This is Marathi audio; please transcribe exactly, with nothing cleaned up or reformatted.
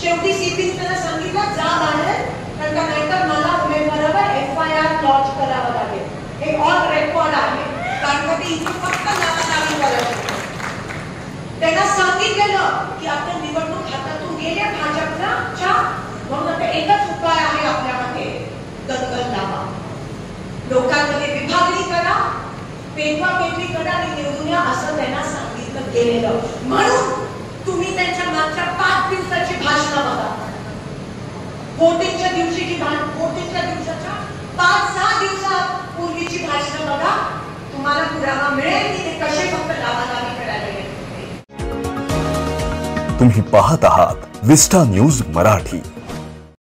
शेवटी सीपीने त्यांना सांगितलं जा बाहेर, कारण का नाहीतर मला उमेदवारावर एफ आय आर लॉन्च करावं लागेल. हे ऑन रेकॉर्ड आहे, कारण का ते इथे फक्त नावानावी करत. त्यांना सांगितलेलं की आता निवडणूक हातातून गेले भाजपच्या, म्हणून आता एकच उपाय आहे आपल्यामध्ये, दंगल लावा, लोकांमध्ये विभागणी करा, पेटवा पेटवी करा आणि निवडून या, असं त्यांना सांगितलं गेलेलं. म्हणून तुम्ही त्यांच्या मागच्या पाच दिवसाची भाषणं बघा, वोटिंगच्या दिवशीची वोटिंगच्या दिवसाच्या पाच सहा दिवसापूर्वीची भाषणं बघा, तुम्हाला पुरावा मिळेल की ते कसे फक्त लावालावी करायला गेले. तुम्ही पाहत आहात विस्टा न्यूज मराठी.